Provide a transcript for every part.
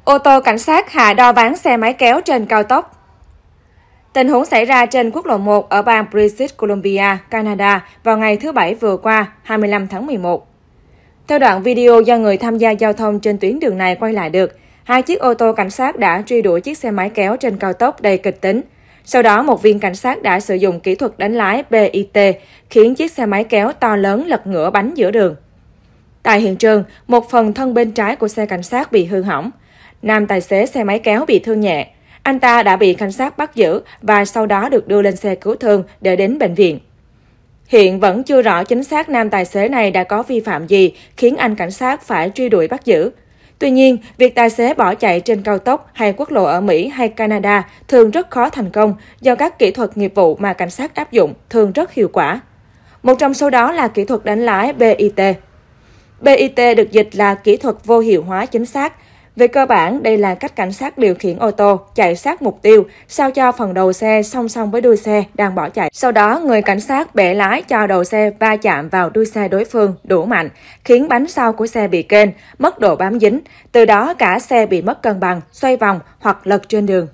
Ô tô cảnh sát hạ đo ván xe máy kéo trên cao tốc. Tình huống xảy ra trên quốc lộ 1 ở bang British Columbia, Canada vào ngày thứ Bảy vừa qua, 25 tháng 11. Theo đoạn video do người tham gia giao thông trên tuyến đường này quay lại được, hai chiếc ô tô cảnh sát đã truy đuổi chiếc xe máy kéo trên cao tốc đầy kịch tính. Sau đó, một viên cảnh sát đã sử dụng kỹ thuật đánh lái BIT, khiến chiếc xe máy kéo to lớn lật ngửa bánh giữa đường. Tại hiện trường, một phần thân bên trái của xe cảnh sát bị hư hỏng. Nam tài xế xe máy kéo bị thương nhẹ. Anh ta đã bị cảnh sát bắt giữ và sau đó được đưa lên xe cứu thương để đến bệnh viện. Hiện vẫn chưa rõ chính xác nam tài xế này đã có vi phạm gì khiến anh cảnh sát phải truy đuổi bắt giữ. Tuy nhiên, việc tài xế bỏ chạy trên cao tốc hay quốc lộ ở Mỹ hay Canada thường rất khó thành công do các kỹ thuật nghiệp vụ mà cảnh sát áp dụng thường rất hiệu quả. Một trong số đó là kỹ thuật đánh lái BIT. BIT được dịch là kỹ thuật vô hiệu hóa chính xác. Về cơ bản, đây là cách cảnh sát điều khiển ô tô chạy sát mục tiêu, sao cho phần đầu xe song song với đuôi xe đang bỏ chạy. Sau đó, người cảnh sát bẻ lái cho đầu xe va chạm vào đuôi xe đối phương đủ mạnh, khiến bánh sau của xe bị kênh, mất độ bám dính. Từ đó, cả xe bị mất cân bằng, xoay vòng hoặc lật trên đường.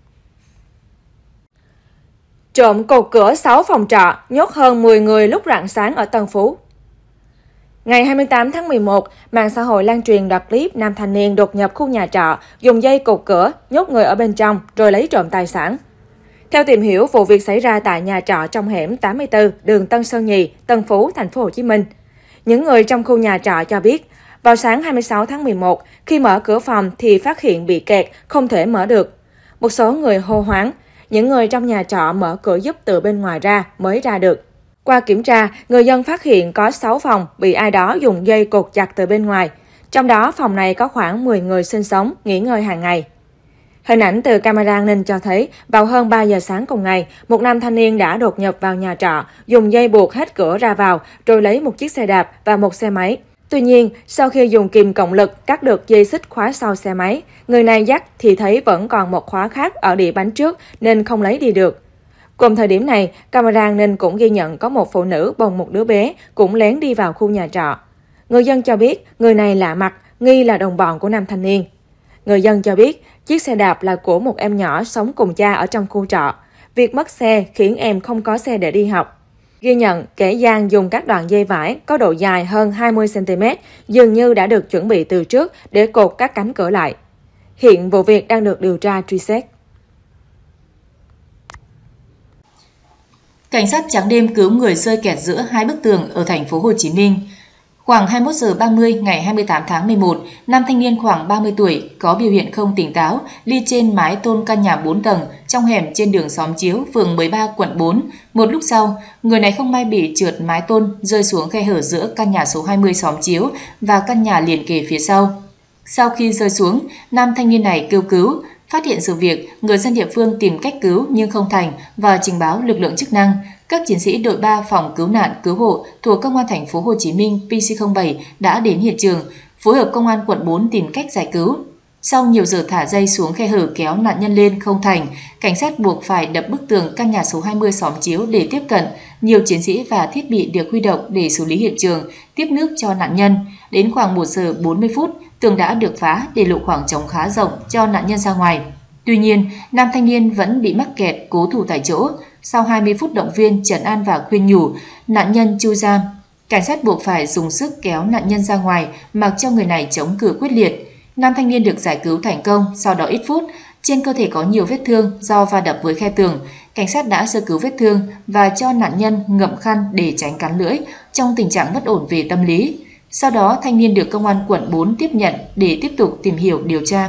Trộm cột cửa 6 phòng trọ, nhốt hơn 10 người lúc rạng sáng ở Tân Phú. Ngày 28 tháng 11, mạng xã hội lan truyền đoạn clip nam thanh niên đột nhập khu nhà trọ, dùng dây cột cửa, nhốt người ở bên trong rồi lấy trộm tài sản. Theo tìm hiểu, vụ việc xảy ra tại nhà trọ trong hẻm 84, đường Tân Sơn Nhì, Tân Phú, thành phố Hồ Chí Minh. Những người trong khu nhà trọ cho biết, vào sáng 26 tháng 11, khi mở cửa phòng thì phát hiện bị kẹt, không thể mở được. Một số người hô hoáng, những người trong nhà trọ mở cửa giúp từ bên ngoài ra mới ra được. Qua kiểm tra, người dân phát hiện có 6 phòng bị ai đó dùng dây cột chặt từ bên ngoài. Trong đó, phòng này có khoảng 10 người sinh sống, nghỉ ngơi hàng ngày. Hình ảnh từ camera an ninh cho thấy, vào hơn 3 giờ sáng cùng ngày, một nam thanh niên đã đột nhập vào nhà trọ, dùng dây buộc hết cửa ra vào, rồi lấy một chiếc xe đạp và một xe máy. Tuy nhiên, sau khi dùng kìm cộng lực cắt được dây xích khóa sau xe máy, người này dắt thì thấy vẫn còn một khóa khác ở đĩa bánh trước nên không lấy đi được. Cùng thời điểm này, camera an ninh cũng ghi nhận có một phụ nữ bồng một đứa bé cũng lén đi vào khu nhà trọ. Người dân cho biết người này lạ mặt, nghi là đồng bọn của nam thanh niên. Người dân cho biết chiếc xe đạp là của một em nhỏ sống cùng cha ở trong khu trọ. Việc mất xe khiến em không có xe để đi học. Ghi nhận kẻ gian dùng các đoạn dây vải có độ dài hơn 20 cm dường như đã được chuẩn bị từ trước để cột các cánh cửa lại. Hiện vụ việc đang được điều tra truy xét. Cảnh sát trắng đêm cứu người rơi kẹt giữa hai bức tường ở thành phố Hồ Chí Minh. Khoảng 21 giờ 30 ngày 28 tháng 11, nam thanh niên khoảng 30 tuổi có biểu hiện không tỉnh táo đi trên mái tôn căn nhà 4 tầng trong hẻm trên đường Xóm Chiếu, phường 13, quận 4. Một lúc sau, người này không may bị trượt mái tôn rơi xuống khe hở giữa căn nhà số 20 Xóm Chiếu và căn nhà liền kề phía sau. Sau khi rơi xuống, nam thanh niên này kêu cứu. Phát hiện sự việc, người dân địa phương tìm cách cứu nhưng không thành và trình báo lực lượng chức năng. Các chiến sĩ đội 3 phòng cứu nạn cứu hộ thuộc Công an thành phố Hồ Chí Minh PC07 đã đến hiện trường, phối hợp Công an quận 4 tìm cách giải cứu. Sau nhiều giờ thả dây xuống khe hở kéo nạn nhân lên không thành, cảnh sát buộc phải đập bức tường căn nhà số 20 Xóm Chiếu để tiếp cận. Nhiều chiến sĩ và thiết bị được huy động để xử lý hiện trường, tiếp nước cho nạn nhân. Đến khoảng 1 giờ 40 phút, tường đã được phá để lộ khoảng trống khá rộng cho nạn nhân ra ngoài. Tuy nhiên, nam thanh niên vẫn bị mắc kẹt cố thủ tại chỗ. Sau 20 phút động viên, trấn an và khuyên nhủ, nạn nhân chui ra. Cảnh sát buộc phải dùng sức kéo nạn nhân ra ngoài, mặc cho người này chống cự quyết liệt. Nam thanh niên được giải cứu thành công, sau đó ít phút, trên cơ thể có nhiều vết thương do va đập với khe tường. Cảnh sát đã sơ cứu vết thương và cho nạn nhân ngậm khăn để tránh cắn lưỡi trong tình trạng bất ổn về tâm lý. Sau đó, thanh niên được Công an quận 4 tiếp nhận để tiếp tục tìm hiểu điều tra.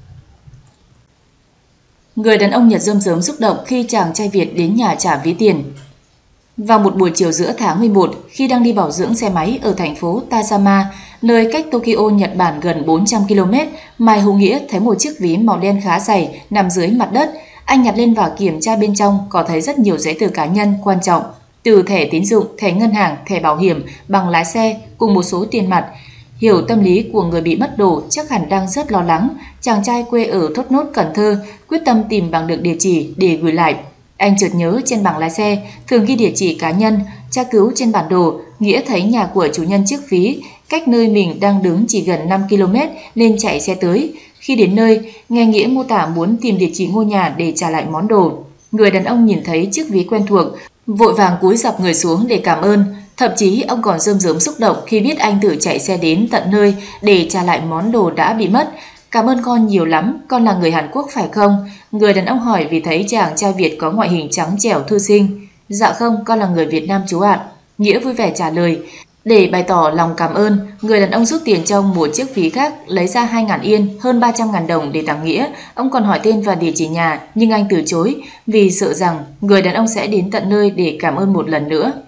Người đàn ông Nhật rơm rớm xúc động khi chàng trai Việt đến nhà trả ví tiền. Vào một buổi chiều giữa tháng 11, khi đang đi bảo dưỡng xe máy ở thành phố Tazama, nơi cách Tokyo, Nhật Bản gần 400 km, Mai Hữu Nghĩa thấy một chiếc ví màu đen khá dày nằm dưới mặt đất. Anh nhặt lên và kiểm tra bên trong có thấy rất nhiều giấy tờ cá nhân quan trọng, từ thẻ tín dụng, thẻ ngân hàng, thẻ bảo hiểm, bằng lái xe cùng một số tiền mặt. Hiểu tâm lý của người bị mất đồ chắc hẳn đang rất lo lắng, chàng trai quê ở Thốt Nốt, Cần Thơ quyết tâm tìm bằng được địa chỉ để gửi lại. Anh chợt nhớ trên bảng lái xe thường ghi địa chỉ cá nhân, tra cứu trên bản đồ, Nghĩa thấy nhà của chủ nhân chiếc ví cách nơi mình đang đứng chỉ gần 5 km nên chạy xe tới. Khi đến nơi, nghe Nghĩa mô tả muốn tìm địa chỉ ngôi nhà để trả lại món đồ. Người đàn ông nhìn thấy chiếc ví quen thuộc, vội vàng cúi gập người xuống để cảm ơn. Thậm chí ông còn rơm rớm xúc động khi biết anh tự chạy xe đến tận nơi để trả lại món đồ đã bị mất. Cảm ơn con nhiều lắm, con là người Hàn Quốc phải không? Người đàn ông hỏi vì thấy chàng trai Việt có ngoại hình trắng trẻo thư sinh. Dạ không, con là người Việt Nam chú ạ. Nghĩa vui vẻ trả lời. Để bày tỏ lòng cảm ơn, người đàn ông rút tiền trong một chiếc ví khác, lấy ra 2.000 yên, hơn 300.000 đồng để tặng Nghĩa. Ông còn hỏi tên và địa chỉ nhà, nhưng anh từ chối vì sợ rằng người đàn ông sẽ đến tận nơi để cảm ơn một lần nữa.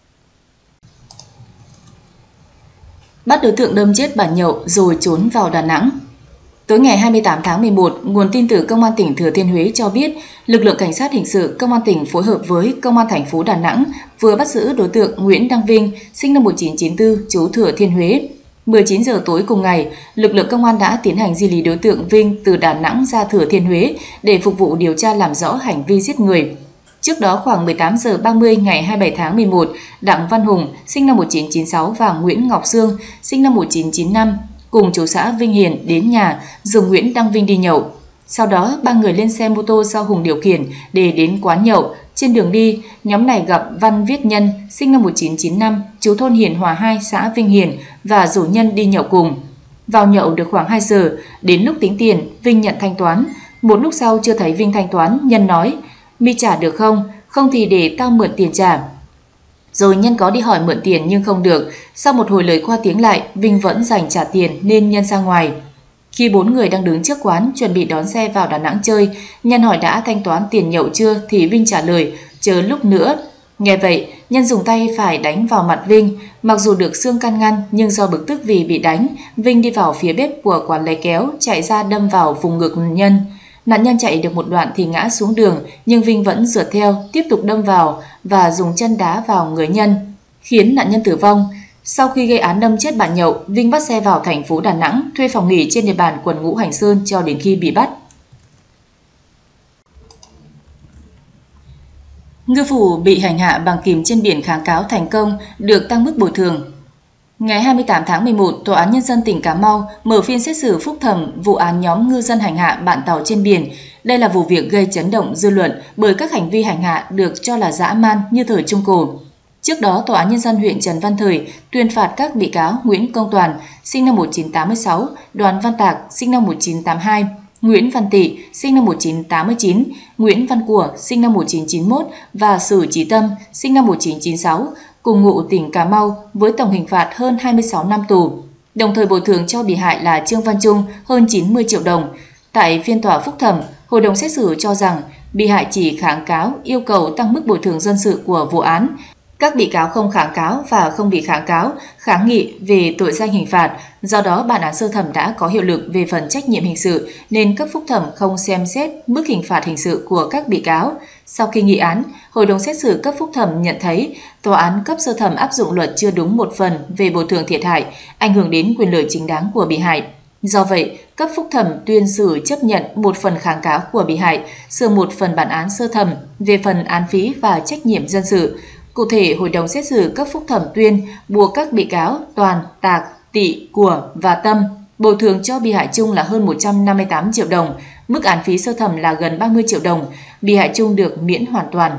Bắt đối tượng đâm chết bà nhậu rồi trốn vào Đà Nẵng. Tối ngày 28 tháng 11, nguồn tin từ Công an tỉnh Thừa Thiên Huế cho biết, lực lượng cảnh sát hình sự Công an tỉnh phối hợp với Công an thành phố Đà Nẵng vừa bắt giữ đối tượng Nguyễn Đăng Vinh, sinh năm 1994, trú Thừa Thiên Huế. 19 giờ tối cùng ngày, lực lượng công an đã tiến hành di lý đối tượng Vinh từ Đà Nẵng ra Thừa Thiên Huế để phục vụ điều tra làm rõ hành vi giết người. Trước đó khoảng 18 giờ 30 ngày 27 tháng 11, Đặng Văn Hùng, sinh năm 1996 và Nguyễn Ngọc Sương, sinh năm 1995, cùng chú xã Vinh Hiền đến nhà rủ Nguyễn Đăng Vinh đi nhậu. Sau đó, ba người lên xe mô tô do Hùng điều khiển để đến quán nhậu. Trên đường đi, nhóm này gặp Văn Viết Nhân, sinh năm 1995, trú thôn Hiền Hòa 2, xã Vinh Hiền và rủ Nhân đi nhậu cùng. Vào nhậu được khoảng 2 giờ, đến lúc tính tiền, Vinh nhận thanh toán. Một lúc sau chưa thấy Vinh thanh toán, Nhân nói: "Mi trả được không? Không thì để tao mượn tiền trả." Rồi Nhân có đi hỏi mượn tiền nhưng không được. Sau một hồi lời qua tiếng lại, Vinh vẫn giành trả tiền nên Nhân ra ngoài. Khi 4 người đang đứng trước quán chuẩn bị đón xe vào Đà Nẵng chơi, Nhân hỏi đã thanh toán tiền nhậu chưa thì Vinh trả lời chờ lúc nữa. Nghe vậy, Nhân dùng tay phải đánh vào mặt Vinh. Mặc dù được Sương can ngăn nhưng do bực tức vì bị đánh, Vinh đi vào phía bếp của quán lấy kéo chạy ra đâm vào vùng ngực Nhân. Nạn nhân chạy được một đoạn thì ngã xuống đường, nhưng Vinh vẫn rượt theo, tiếp tục đâm vào và dùng chân đá vào người Nhân, khiến nạn nhân tử vong. Sau khi gây án đâm chết bạn nhậu, Vinh bắt xe vào thành phố Đà Nẵng, thuê phòng nghỉ trên địa bàn quận Ngũ Hành Sơn cho đến khi bị bắt. Ngư phủ bị hành hạ bằng kìm trên biển kháng cáo thành công, được tăng mức bồi thường. Ngày 28 tháng 11, Tòa án Nhân dân tỉnh Cà Mau mở phiên xét xử phúc thẩm vụ án nhóm ngư dân hành hạ bạn tàu trên biển. Đây là vụ việc gây chấn động dư luận bởi các hành vi hành hạ được cho là dã man như thời Trung Cổ. Trước đó, Tòa án Nhân dân huyện Trần Văn Thời tuyên phạt các bị cáo Nguyễn Công Toàn, sinh năm 1986, Đoàn Văn Tạc, sinh năm 1982, Nguyễn Văn Tị, sinh năm 1989, Nguyễn Văn Của, sinh năm 1991 và Sử Chí Tâm, sinh năm 1996, cùng ngụ tỉnh Cà Mau với tổng hình phạt hơn 26 năm tù. Đồng thời bồi thường cho bị hại là Trương Văn Trung hơn 90 triệu đồng. Tại phiên tòa phúc thẩm, hội đồng xét xử cho rằng bị hại chỉ kháng cáo yêu cầu tăng mức bồi thường dân sự của vụ án. Các bị cáo không kháng cáo và không bị kháng cáo, kháng nghị về tội danh hình phạt. Do đó, bản án sơ thẩm đã có hiệu lực về phần trách nhiệm hình sự nên cấp phúc thẩm không xem xét mức hình phạt hình sự của các bị cáo. Sau khi nghị án, hội đồng xét xử cấp phúc thẩm nhận thấy tòa án cấp sơ thẩm áp dụng luật chưa đúng một phần về bồi thường thiệt hại, ảnh hưởng đến quyền lợi chính đáng của bị hại. Do vậy, cấp phúc thẩm tuyên xử chấp nhận một phần kháng cáo của bị hại, sửa một phần bản án sơ thẩm về phần án phí và trách nhiệm dân sự. Cụ thể, hội đồng xét xử cấp phúc thẩm tuyên buộc các bị cáo Toàn, Tạc, Tị, Của và Tâm bồi thường cho bị hại chung là hơn 158 triệu đồng, mức án phí sơ thẩm là gần 30 triệu đồng, bị hại chung được miễn hoàn toàn.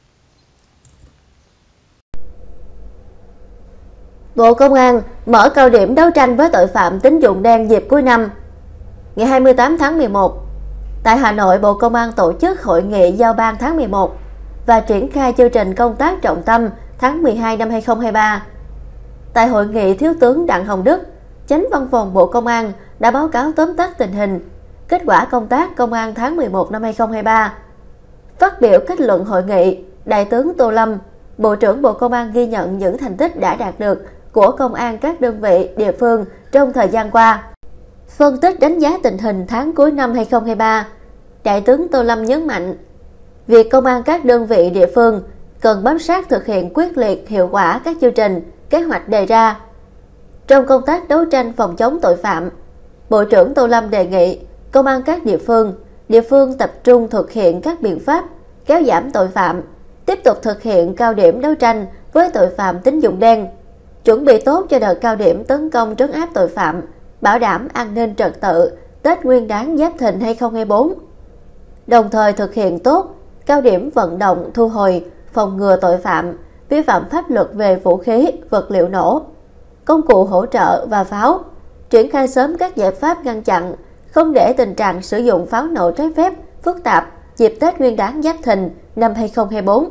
Bộ Công an mở cao điểm đấu tranh với tội phạm tín dụng đen dịp cuối năm. Ngày 28 tháng 11, tại Hà Nội, Bộ Công an tổ chức hội nghị giao ban tháng 11 và triển khai chương trình công tác trọng tâm tháng 12 năm 2023. Tại hội nghị, Thiếu tướng Đặng Hồng Đức, Chánh Văn phòng Bộ Công an đã báo cáo tóm tắt tình hình, kết quả công tác công an tháng 11 năm 2023. Phát biểu kết luận hội nghị, Đại tướng Tô Lâm, Bộ trưởng Bộ Công an ghi nhận những thành tích đã đạt được của công an các đơn vị địa phương trong thời gian qua. Phân tích đánh giá tình hình tháng cuối năm 2023, Đại tướng Tô Lâm nhấn mạnh, việc công an các đơn vị địa phương cần bám sát thực hiện quyết liệt hiệu quả các chương trình, kế hoạch đề ra. Trong công tác đấu tranh phòng chống tội phạm, Bộ trưởng Tô Lâm đề nghị công an các địa phương tập trung thực hiện các biện pháp kéo giảm tội phạm, tiếp tục thực hiện cao điểm đấu tranh với tội phạm tín dụng đen, chuẩn bị tốt cho đợt cao điểm tấn công trấn áp tội phạm, bảo đảm an ninh trật tự Tết Nguyên đán Giáp Thìn 2024. Đồng thời thực hiện tốt cao điểm vận động thu hồi, phòng ngừa tội phạm, vi phạm pháp luật về vũ khí, vật liệu nổ, công cụ hỗ trợ và pháo, triển khai sớm các giải pháp ngăn chặn, không để tình trạng sử dụng pháo nổ trái phép phức tạp dịp Tết Nguyên đán Giáp Thìn năm 2024.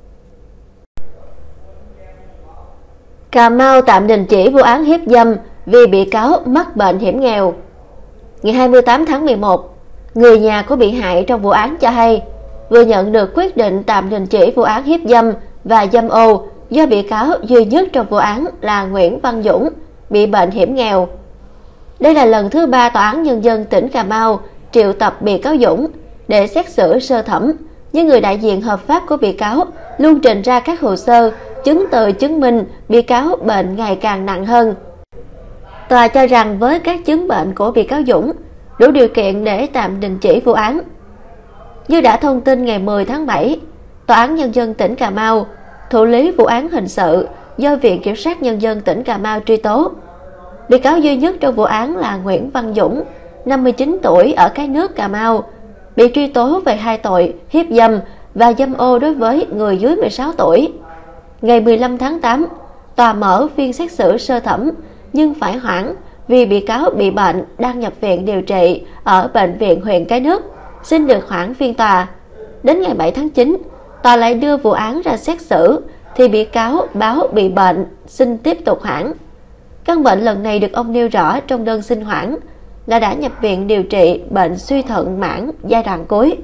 Cà Mau tạm đình chỉ vụ án hiếp dâm vì bị cáo mắc bệnh hiểm nghèo. Ngày 28 tháng 11, người nhà của bị hại trong vụ án cho hay vừa nhận được quyết định tạm đình chỉ vụ án hiếp dâm và dâm ô do bị cáo duy nhất trong vụ án là Nguyễn Văn Dũng bị bệnh hiểm nghèo. Đây là lần thứ 3 Tòa án Nhân dân tỉnh Cà Mau triệu tập bị cáo Dũng để xét xử sơ thẩm, nhưng người đại diện hợp pháp của bị cáo luôn trình ra các hồ sơ, chứng từ chứng minh bị cáo bệnh ngày càng nặng hơn. Tòa cho rằng với các chứng bệnh của bị cáo Dũng đủ điều kiện để tạm đình chỉ vụ án. Như đã thông tin ngày 10 tháng 7, Tòa án Nhân dân tỉnh Cà Mau thụ lý vụ án hình sự do Viện Kiểm sát Nhân dân tỉnh Cà Mau truy tố. Bị cáo duy nhất trong vụ án là Nguyễn Văn Dũng, 59 tuổi ở Cái Nước, Cà Mau, bị truy tố về 2 tội hiếp dâm và dâm ô đối với người dưới 16 tuổi. Ngày 15 tháng 8, tòa mở phiên xét xử sơ thẩm nhưng phải hoãn vì bị cáo bị bệnh đang nhập viện điều trị ở bệnh viện huyện Cái Nước, xin được hoãn phiên tòa. Đến ngày 7 tháng 9, tòa lại đưa vụ án ra xét xử thì bị cáo báo bị bệnh, xin tiếp tục hoãn. Căn bệnh lần này được ông nêu rõ trong đơn xin hoãn là đã nhập viện điều trị bệnh suy thận mãn giai đoạn cuối.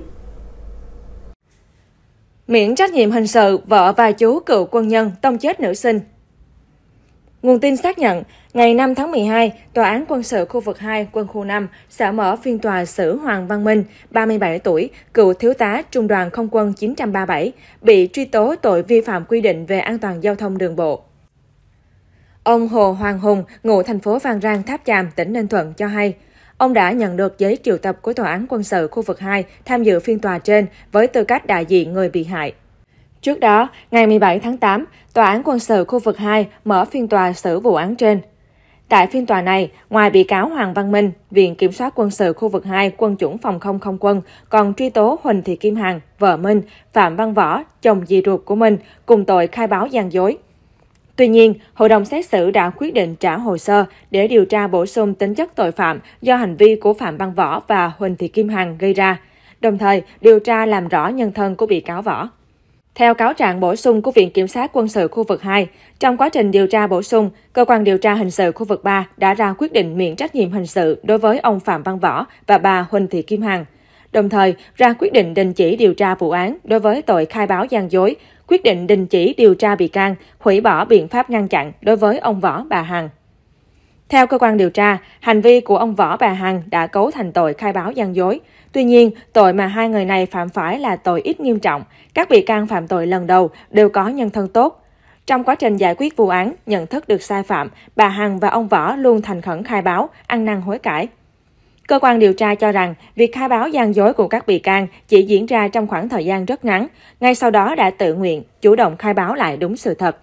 Miễn trách nhiệm hình sự vợ và chú cựu quân nhân tông chết nữ sinh. Nguồn tin xác nhận, ngày 5 tháng 12, Tòa án quân sự khu vực 2, quân khu 5 sẽ mở phiên tòa xử Hoàng Văn Minh, 37 tuổi, cựu thiếu tá Trung đoàn Không quân 937, bị truy tố tội vi phạm quy định về an toàn giao thông đường bộ. Ông Hồ Hoàng Hùng, ngụ thành phố Phan Rang, Tháp Chàm, tỉnh Ninh Thuận cho hay, ông đã nhận được giấy triệu tập của Tòa án quân sự khu vực 2 tham dự phiên tòa trên với tư cách đại diện người bị hại. Trước đó, ngày 17 tháng 8, Tòa án quân sự khu vực 2 mở phiên tòa xử vụ án trên. Tại phiên tòa này, ngoài bị cáo Hoàng Văn Minh, Viện Kiểm soát quân sự khu vực 2 Quân chủng Phòng không Không quân còn truy tố Huỳnh Thị Kim Hằng, vợ Minh, Phạm Văn Võ, chồng dì ruột của Minh, cùng tội khai báo gian dối. Tuy nhiên, Hội đồng xét xử đã quyết định trả hồ sơ để điều tra bổ sung tính chất tội phạm do hành vi của Phạm Văn Võ và Huỳnh Thị Kim Hằng gây ra, đồng thời điều tra làm rõ nhân thân của bị cáo Võ. Theo cáo trạng bổ sung của Viện Kiểm sát quân sự khu vực 2, trong quá trình điều tra bổ sung, Cơ quan điều tra hình sự khu vực 3 đã ra quyết định miễn trách nhiệm hình sự đối với ông Phạm Văn Võ và bà Huỳnh Thị Kim Hằng, đồng thời ra quyết định đình chỉ điều tra vụ án đối với tội khai báo gian dối, quyết định đình chỉ điều tra bị can, hủy bỏ biện pháp ngăn chặn đối với ông Võ, bà Hằng. Theo cơ quan điều tra, hành vi của ông Võ, bà Hằng đã cấu thành tội khai báo gian dối. Tuy nhiên, tội mà hai người này phạm phải là tội ít nghiêm trọng. Các bị can phạm tội lần đầu đều có nhân thân tốt. Trong quá trình giải quyết vụ án, nhận thức được sai phạm, bà Hằng và ông Võ luôn thành khẩn khai báo, ăn năn hối cải. Cơ quan điều tra cho rằng, việc khai báo gian dối của các bị can chỉ diễn ra trong khoảng thời gian rất ngắn, ngay sau đó đã tự nguyện, chủ động khai báo lại đúng sự thật.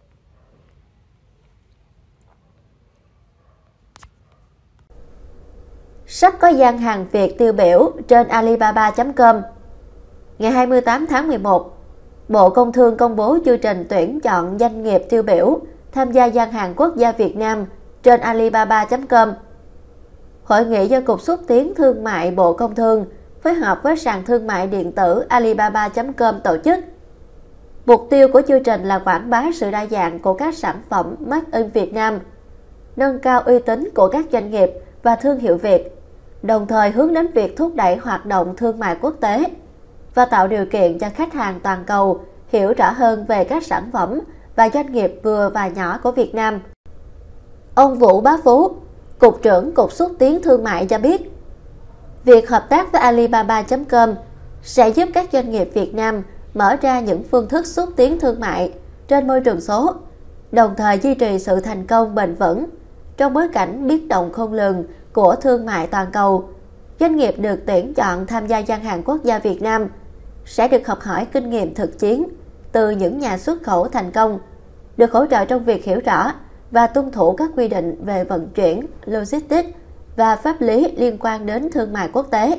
Sắp có gian hàng Việt tiêu biểu trên Alibaba.com. Ngày 28 tháng 11, Bộ Công Thương công bố chương trình tuyển chọn doanh nghiệp tiêu biểu tham gia gian hàng quốc gia Việt Nam trên Alibaba.com. Hội nghị do Cục Xúc tiến Thương mại Bộ Công Thương phối hợp với sàn thương mại điện tử Alibaba.com tổ chức. Mục tiêu của chương trình là quảng bá sự đa dạng của các sản phẩm Made in Việt Nam, nâng cao uy tín của các doanh nghiệp và thương hiệu Việt, đồng thời hướng đến việc thúc đẩy hoạt động thương mại quốc tế và tạo điều kiện cho khách hàng toàn cầu hiểu rõ hơn về các sản phẩm và doanh nghiệp vừa và nhỏ của Việt Nam. Ông Vũ Bá Phú, Cục trưởng Cục Xúc tiến Thương mại cho biết, việc hợp tác với Alibaba.com sẽ giúp các doanh nghiệp Việt Nam mở ra những phương thức xúc tiến thương mại trên môi trường số, đồng thời duy trì sự thành công bền vững. Trong bối cảnh biến động khôn lường của thương mại toàn cầu, doanh nghiệp được tuyển chọn tham gia gian hàng quốc gia Việt Nam sẽ được học hỏi kinh nghiệm thực chiến từ những nhà xuất khẩu thành công, được hỗ trợ trong việc hiểu rõ và tuân thủ các quy định về vận chuyển, logistics và pháp lý liên quan đến thương mại quốc tế.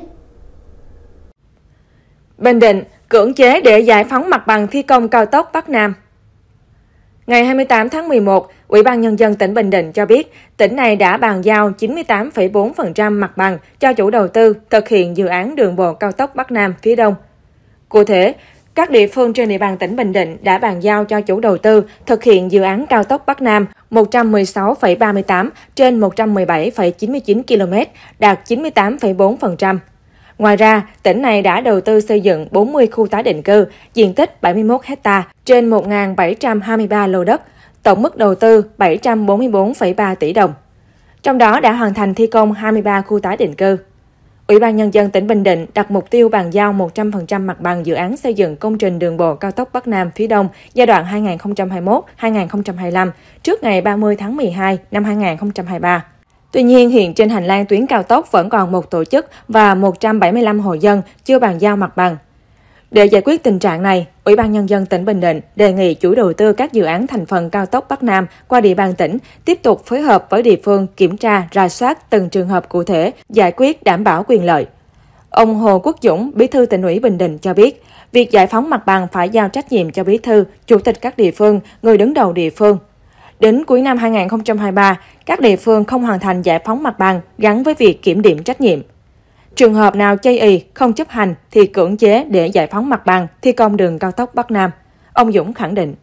Bình Định cưỡng chế để giải phóng mặt bằng thi công cao tốc Bắc Nam. Ngày 28 tháng 11, Ủy ban Nhân dân tỉnh Bình Định cho biết tỉnh này đã bàn giao 98,4% mặt bằng cho chủ đầu tư thực hiện dự án đường bộ cao tốc Bắc Nam phía Đông. Cụ thể, các địa phương trên địa bàn tỉnh Bình Định đã bàn giao cho chủ đầu tư thực hiện dự án cao tốc Bắc Nam 116,38 trên 117,99 km, đạt 98,4%. Ngoài ra, tỉnh này đã đầu tư xây dựng 40 khu tái định cư, diện tích 71 ha trên 1.723 lô đất, tổng mức đầu tư 744,3 tỷ đồng. Trong đó đã hoàn thành thi công 23 khu tái định cư. Ủy ban Nhân dân tỉnh Bình Định đặt mục tiêu bàn giao 100% mặt bằng dự án xây dựng công trình đường bộ cao tốc Bắc Nam phía Đông giai đoạn 2021-2025 trước ngày 30 tháng 12 năm 2023. Tuy nhiên, hiện trên hành lang tuyến cao tốc vẫn còn một tổ chức và 175 hộ dân chưa bàn giao mặt bằng. Để giải quyết tình trạng này, Ủy ban Nhân dân tỉnh Bình Định đề nghị chủ đầu tư các dự án thành phần cao tốc Bắc Nam qua địa bàn tỉnh tiếp tục phối hợp với địa phương kiểm tra, rà soát từng trường hợp cụ thể, giải quyết đảm bảo quyền lợi. Ông Hồ Quốc Dũng, Bí thư Tỉnh ủy Bình Định cho biết, việc giải phóng mặt bằng phải giao trách nhiệm cho Bí thư, Chủ tịch các địa phương, người đứng đầu địa phương. Đến cuối năm 2023, các địa phương không hoàn thành giải phóng mặt bằng gắn với việc kiểm điểm trách nhiệm. Trường hợp nào chây ỳ, không chấp hành thì cưỡng chế để giải phóng mặt bằng thi công đường cao tốc Bắc Nam. Ông Dũng khẳng định.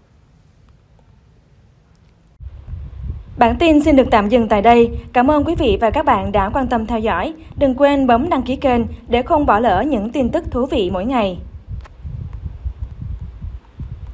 Bản tin xin được tạm dừng tại đây. Cảm ơn quý vị và các bạn đã quan tâm theo dõi. Đừng quên bấm đăng ký kênh để không bỏ lỡ những tin tức thú vị mỗi ngày.